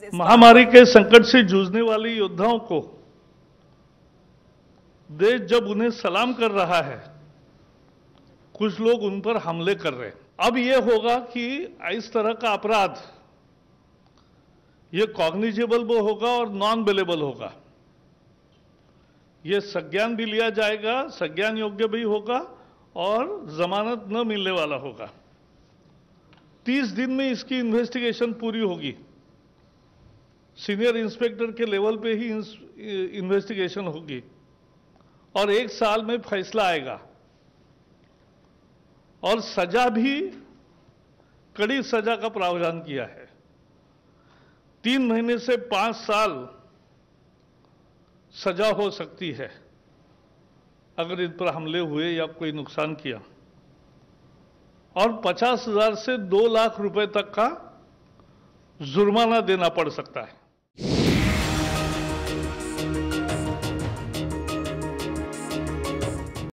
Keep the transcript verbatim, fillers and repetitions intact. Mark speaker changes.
Speaker 1: महामारी के संकट से जूझने वाले योद्धाओं को देश जब उन्हें सलाम कर रहा है, कुछ लोग उन पर हमले कर रहे हैं। अब यह होगा कि इस तरह का अपराध ये कॉग्निजेबल भी होगा और नॉन बेलेबल होगा। ये संज्ञान भी लिया जाएगा, संज्ञान योग्य भी होगा और जमानत न मिलने वाला होगा। तीस दिन में इसकी इन्वेस्टिगेशन पूरी होगी। सीनियर इंस्पेक्टर के लेवल पे ही इन्वेस्टिगेशन होगी और एक साल में फैसला आएगा और सजा भी कड़ी सजा का प्रावधान किया है। तीन महीने से पांच साल सजा हो सकती है अगर इन पर हमले हुए या कोई नुकसान किया, और पचास हजार से दो लाख रुपए तक का जुर्माना देना पड़ सकता है।